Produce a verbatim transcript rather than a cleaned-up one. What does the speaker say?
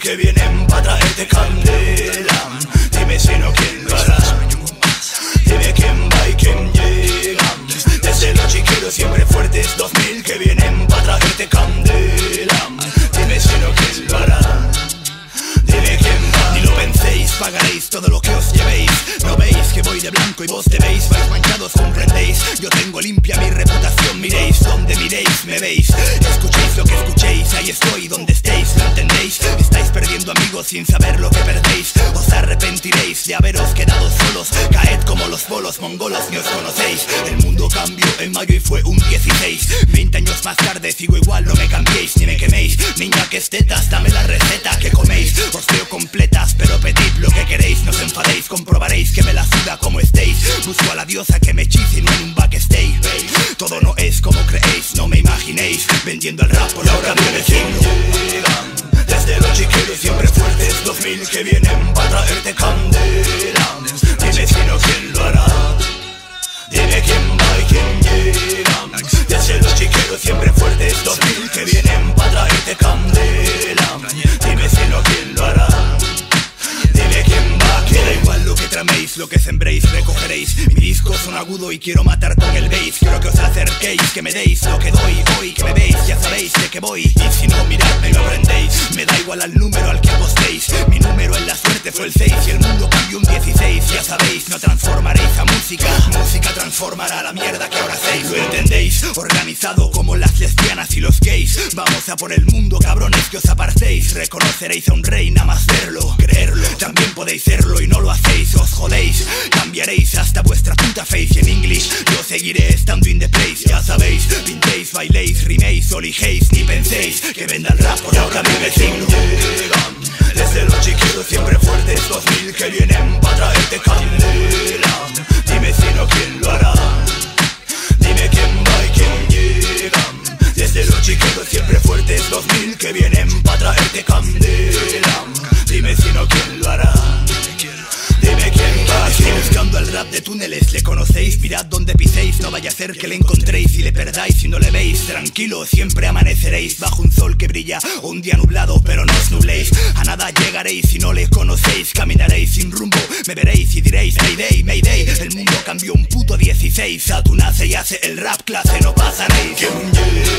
que vienen para traerte candela. Dime si no quién lo hará. Dime quién va y quién llega. Desde los chiqueros siempre fuertes, dos mil que vienen para traerte candela. Dime si no quién lo hará. Dime quién va. Ni lo penséis, pagaréis todo lo que os llevéis. No veis que voy de blanco y vos te veis. Vais manchados, comprendéis. Yo tengo limpia mi reputación. Miréis donde miréis, me veis. Escuchéis lo que escuchéis. Ahí estoy donde estéis, ¿lo entendéis? Estáis perdiendo amigos sin saber lo que perdéis. Os arrepentiréis de haberos quedado solos. Caed como los bolos mongolos, ni os conocéis. El mundo cambió en mayo y fue un dieciséis. Veinte años más tarde sigo igual, no me cambiéis ni me queméis. Niña que es tetas, dame la receta que coméis. Os veo completas, pero pedid lo que queréis. No os enfadéis, comprobaréis que me la suda como estéis. Busco a la diosa que me hechice y no en un backstage. Todo no es como creéis, no me imaginéis vendiendo el rap por ahora me vecino. Desde los chiqueros siempre fuertes, dos mil que vienen para traerte candela. Dime si no quién lo hará. Dime quién va y quién llega. Desde los chiqueros siempre fuertes, dos mil que vienen para traerte candela. Dime si no quién lo hará. Dime quién va, que da igual lo que traméis, lo que sembréis, recogeréis. Mi disco son agudo y quiero matar con el bass. Quiero que os acerquéis, que me deis lo que doy hoy, que me veis, ya sabéis de qué voy. Y si no, miradme y lo aprendéis. Me da igual al número al que apostéis. Mi número en la suerte fue el seis y el mundo cambió un dieciséis. Ya sabéis, no transformaréis a música. Música transformará la mierda que ahora hacéis. ¿Lo entendéis? Organizado como las lesbianas y los gays. Vamos a por el mundo, cabrones, que os apartéis. Reconoceréis a un rey, nada más verlo, creerlo. También podéis serlo y no lo hacéis, os jodéis. Cambiaréis hasta vuestra puta face. Y en English yo seguiré estando in the place. Ya sabéis, pintéis, bailéis, riméis, o lijéis. Ni penséis que venda el rap por ahora mi vecino. Desde los chiqueros siempre fuertes, dos mil que vienen para traerte candela. Dime si no quién lo hará. Dime quién va y quién llega. Desde los chiqueros siempre fuertes, dos mil que vienen para traerte candela. Dime si no quién lo hará. Dime quién va. Estoy buscando al rap de túneles, ¿le conocéis? Mirad donde piséis, no vaya a ser que le encontréis y le perdáis si no le veis. Tranquilo, siempre amaneceréis bajo un sol que brilla o un día nublado, pero no os nubléis. A nada llegaréis si no le conocéis. Caminaréis sin rumbo, me veréis y diréis Mayday, Mayday. El mundo cambió un puto dieciséis. Saturn nace y hace el rap clase, no pasaréis. ¿Quién llega?